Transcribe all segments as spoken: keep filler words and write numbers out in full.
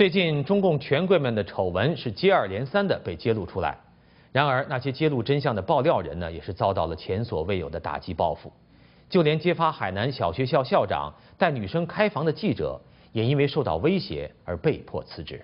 最近，中共权贵们的丑闻是接二连三的被揭露出来。然而，那些揭露真相的爆料人呢，也是遭到了前所未有的打击报复。就连揭发海南小学校校长带女生开房的记者，也因为受到威胁而被迫辞职。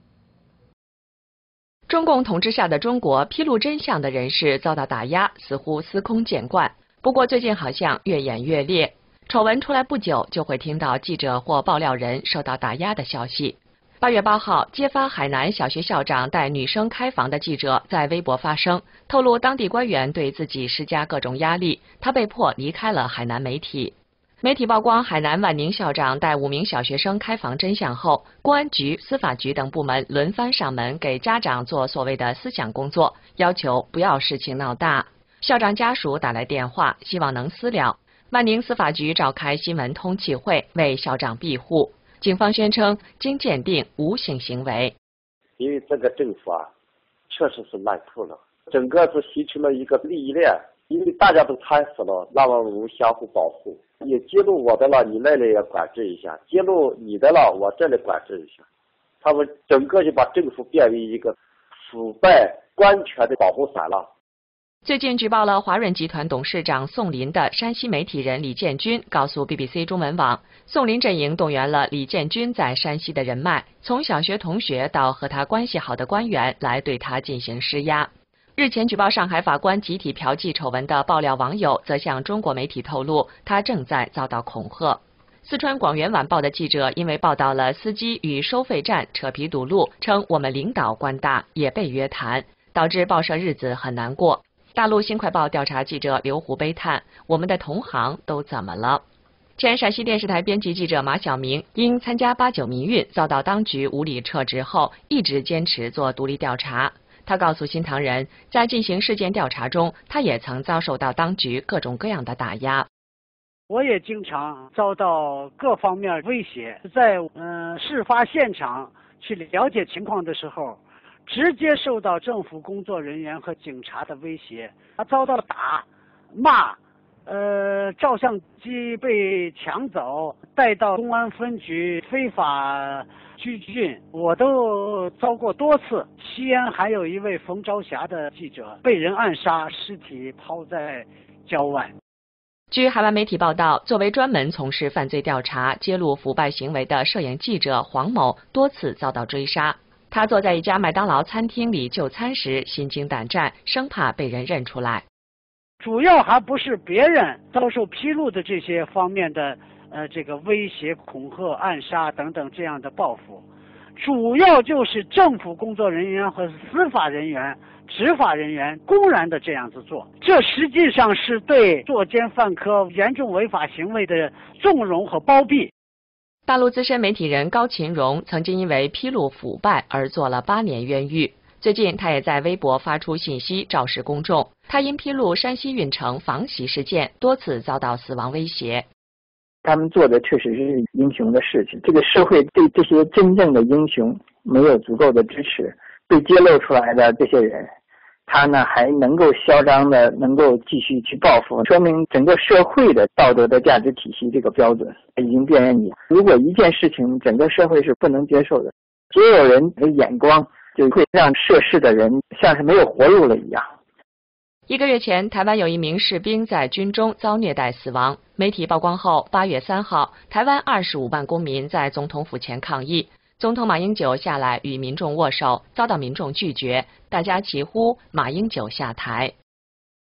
中共统治下的中国，披露真相的人士遭到打压，似乎司空见惯。不过，最近好像越演越烈。丑闻出来不久，就会听到记者或爆料人受到打压的消息。八月八号，揭发海南小学校长带女生开房的记者在微博发声，透露当地官员对自己施加各种压力，他被迫离开了海南媒体。媒体曝光海南万宁校长带五名小学生开房真相后，公安局、司法局等部门轮番上门给家长做所谓的思想工作，要求不要事情闹大。校长家属打来电话，希望能私了。万宁司法局召开新闻通气会，为校长庇护。警方宣称，经鉴定无性行为。 因为这个政府啊，确实是烂透了，整个是形成了一个利益链。因为大家都贪死了，那么我们相互保护。也揭露我的了，你那里也管制一下；揭露你的了，我这里管制一下。他们整个就把政府变为一个腐败官权的保护伞了。 最近举报了华润集团董事长宋林的山西媒体人李建军告诉 B B C 中文网，宋林阵营动员了李建军在山西的人脉，从小学同学到和他关系好的官员来对他进行施压。日前举报上海法官集体嫖妓丑闻的爆料网友则向中国媒体透露，他正在遭到恐吓。四川广元晚报的记者因为报道了司机与收费站扯皮堵路，称我们领导官大，也被约谈，导致报社日子很难过。大陆新快报调查记者刘湖悲叹：“我们的同行都怎么了？”前陕西电视台编辑记者马晓明因参加八九民运遭到当局无理撤职后，一直坚持做独立调查。他告诉新唐人，在进行事件调查中，他也曾遭受到当局各种各样的打压。 我也经常遭到各方面威胁，在呃事发现场去了解情况的时候，直接受到政府工作人员和警察的威胁，他遭到打、骂，呃，照相机被抢走，带到公安分局非法拘禁，我都遭过多次。西安还有一位冯朝霞的记者被人暗杀，尸体抛在郊外。 据海外媒体报道，作为专门从事犯罪调查、揭露腐败行为的摄影记者黄某多次遭到追杀。他坐在一家麦当劳餐厅里就餐时，心惊胆战，生怕被人认出来。 主要还不是别人遭受披露的这些方面的呃这个威胁、恐吓、暗杀等等这样的报复，主要就是政府工作人员和司法人员、执法人员公然的这样子做，这实际上是对作奸犯科、严重违法行为的纵容和包庇。 大陆资深媒体人高琴荣曾经因为披露腐败而坐了八年冤狱。最近，他也在微博发出信息昭示公众，他因披露山西运城房袭事件，多次遭到死亡威胁。 他们做的确实是英雄的事情，这个社会对这些真正的英雄没有足够的支持，被揭露出来的这些人，他呢还能够嚣张的能够继续去报复，说明整个社会的道德的价值体系这个标准已经变人矣。如果一件事情整个社会是不能接受的，所有人的眼光就会让涉事的人像是没有活路了一样。 一个月前，台湾有一名士兵在军中遭虐待死亡。媒体曝光后，八月三号，台湾二十五万公民在总统府前抗议，总统马英九下来与民众握手，遭到民众拒绝，大家齐呼马英九下台。